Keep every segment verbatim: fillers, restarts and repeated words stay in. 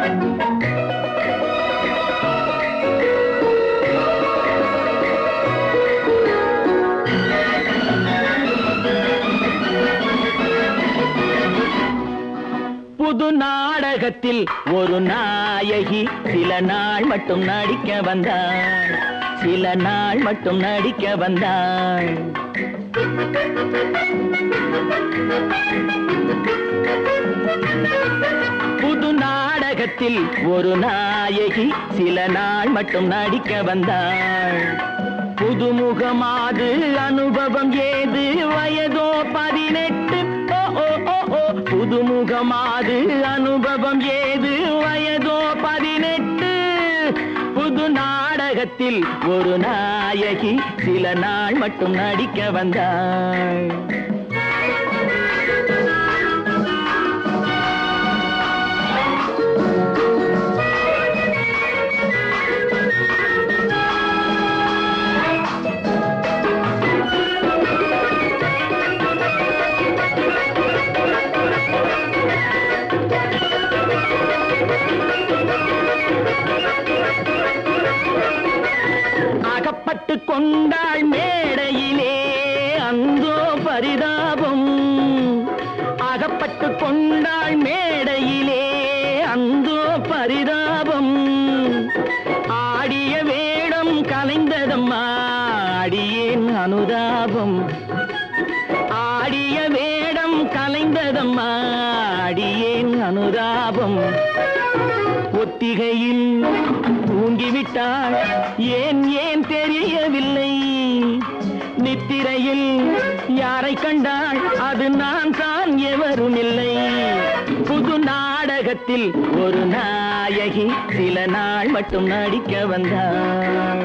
புது நாடகத்தில் ஒரு நாயகி சில நாள் மட்டும் நடிக்க வந்தாள், சில நாள் மட்டும் நடிக்க வந்தாள். புது நாடகத்தில் ஒரு நாயகி சில நாள் மட்டும் நடிக்க வந்தாள். புதுமுகமாது அனுபவம் ஏது, வயதோ பதினெட்டு. புதுமுகமாது அனுபவம் ஏது, வயதோ பதினெட்டு. புது நாடகத்தில் ஒரு நாயகி சில நாள் மட்டும் நடிக்க வந்தாள். அகப்பட்டு கொண்டாள் மேடையிலே அந்தோ பரிதாபம், அகப்பட்டு கொண்டாள் மேடையிலே அந்தோ பரிதாபம். ஆடிய வேடம் கலைந்ததம்மா அடியேன் அனுதாபம், ஆடிய வேடம் கலைந்ததம்மா அடியேன் அனுதாபம். ஒத்திகையில் தூங்கிவிட்டாள் ஏன் ஏன் தெரியவில்லை, நித்திரையில் யாரை கண்டாள் அது நான் தான் எவரும் இல்லை. புது நாடகத்தில் ஒரு நாயகி சில நாள் மட்டும் நடிக்க வந்தாள்.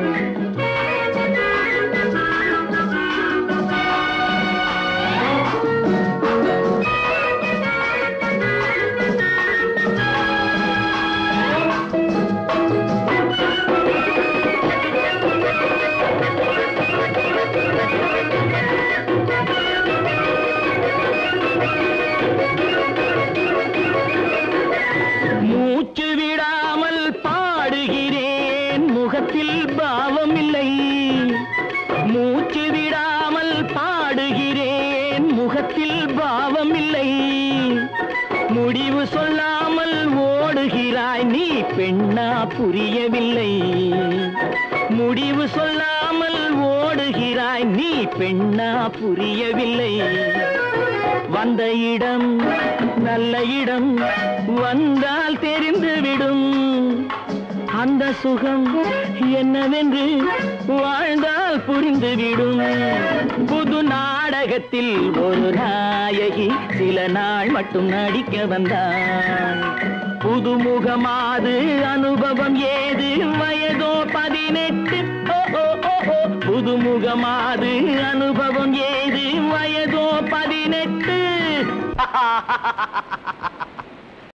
மூச்சு விடாமல் பாடுகிறேன் முகத்தில் பாவம் இல்லை, மூச்சு விடாமல் பாடுகிறேன் முகத்தில் பாவம் இல்லை. முடிவு சொல்லாமல் ஓடுகிறாய் நீ பெண்ணா புரியவில்லை, முடிவு சொல்லாமல் ஓடுகிறாய் நீ பெண்ணா புரியவில்லை. வந்த இடம் நல்ல இடம் வந்தால் தெரிந்துவிடும், அந்த சுகம் என்னவென்று வாழ்ந்தால் புரிந்துவிடும். புது நாடகத்தில் ஒரு நாயகி சில நாள் மட்டும் நடிக்க வந்தாள். புதுமுகமாது அனுபவம் ஏது, வயதோ பதினெட்டு. புதுமுகமாது அனுபவம் ஏது, வயதோ பதினெட்டு.